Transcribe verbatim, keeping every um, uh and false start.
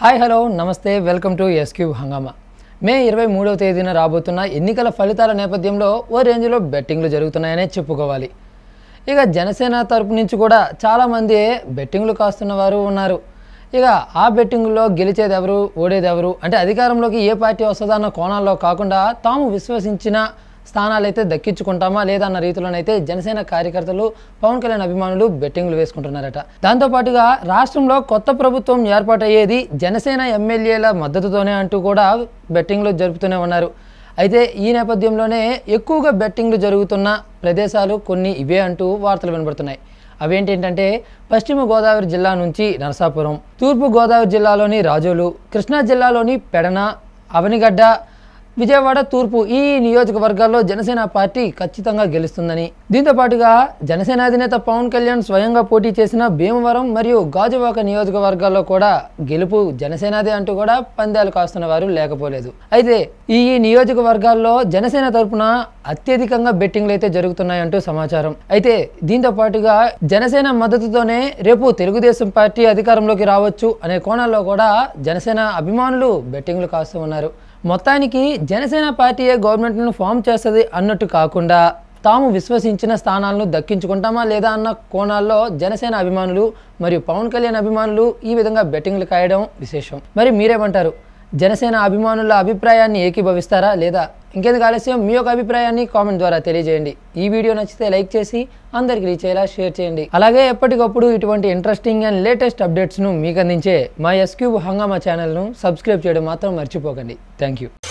Hi hello నమస్తే welcome to ఎస్క్యూబ్ హంగామా. మే ఇరవై మూడవ తేదీన రాబోతున్న ఎన్నికల ఫలితాల నేపథ్యంలో ఓ రేంజ్లో బెట్టింగ్లు జరుగుతున్నాయనే చెప్పుకోవాలి. ఇక జనసేన తరపు నుంచి కూడా చాలామంది బెట్టింగ్లు కాస్తున్న వారు ఉన్నారు. ఇక ఆ బెట్టింగ్లో గెలిచేది ఎవరు, ఓడేది ఎవరు అంటే అధికారంలోకి ఏ పార్టీ వస్తుందన్న కోణాల్లో కాకుండా తాము విశ్వసించిన స్థానాలు అయితే దక్కించుకుంటామా లేదా అన్న రీతిలోనైతే జనసేన కార్యకర్తలు, పవన్ కళ్యాణ్ అభిమానులు బెట్టింగ్లు వేసుకుంటున్నారట. దాంతోపాటుగా రాష్ట్రంలో కొత్త ప్రభుత్వం ఏర్పాటయ్యేది జనసేన ఎమ్మెల్యేల మద్దతుతోనే అంటూ కూడా బెట్టింగ్లు జరుపుతూనే ఉన్నారు. అయితే ఈ నేపథ్యంలోనే ఎక్కువగా బెట్టింగ్లు జరుగుతున్న ప్రదేశాలు కొన్ని ఇవే అంటూ వార్తలు వినబడుతున్నాయి. అవేంటంటే పశ్చిమ గోదావరి జిల్లా నుంచి నరసాపురం, తూర్పు గోదావరి జిల్లాలోని రాజోలు, కృష్ణా జిల్లాలోని పెడన, అవనిగడ్డ, విజయవాడ తూర్పు ఈ నియోజకవర్గాల్లో జనసేన పార్టీ ఖచ్చితంగా గెలుస్తుందని, దీంతో పాటుగా జనసేన అధినేత పవన్ కళ్యాణ్ స్వయంగా పోటీ చేసిన భీమవరం మరియు గాజువాక నియోజకవర్గాల్లో కూడా గెలుపు జనసేనదే అంటూ కూడా పందాలు కాస్తున్న వారు లేకపోలేదు. అయితే ఈ నియోజకవర్గాల్లో జనసేన తరపున అత్యధికంగా బెట్టింగ్లు అయితే జరుగుతున్నాయంటూ సమాచారం. అయితే దీంతో పాటుగా జనసేన మద్దతుతోనే రేపు తెలుగుదేశం పార్టీ అధికారంలోకి రావచ్చు అనే కోణాల్లో కూడా జనసేన అభిమానులు బెట్టింగ్లు కాస్తూ ఉన్నారు. మొత్తానికి జనసేన పార్టీయే గవర్నమెంట్ను ఫామ్ చేస్తుంది అన్నట్టు కాకుండా తాము విశ్వసించిన స్థానాలను దక్కించుకుంటామా లేదా అన్న కోణాల్లో జనసేన అభిమానులు మరియు పవన్ కళ్యాణ్ అభిమానులు ఈ విధంగా బెట్టింగ్లు కాయడం విశేషం. మరి మీరేమంటారు? జనసేన అభిమానుల అభిప్రాయాన్ని ఏకీభవిస్తారా లేదా? ఇంకెందుకు ఆలస్యం, మీ యొక్క అభిప్రాయాన్ని కామెంట్ ద్వారా తెలియజేయండి. ఈ వీడియో నచ్చితే లైక్ చేసి అందరికి రీచ్ అయ్యేలా షేర్ చేయండి. అలాగే ఎప్పటికప్పుడు ఇటువంటి ఇంట్రెస్టింగ్ అండ్ లేటెస్ట్ అప్డేట్స్ను మీకు అందించే మా ఎస్క్యూబ్ హంగామా ఛానల్ను సబ్స్క్రైబ్ చేయడం మాత్రం మర్చిపోకండి. Thank you.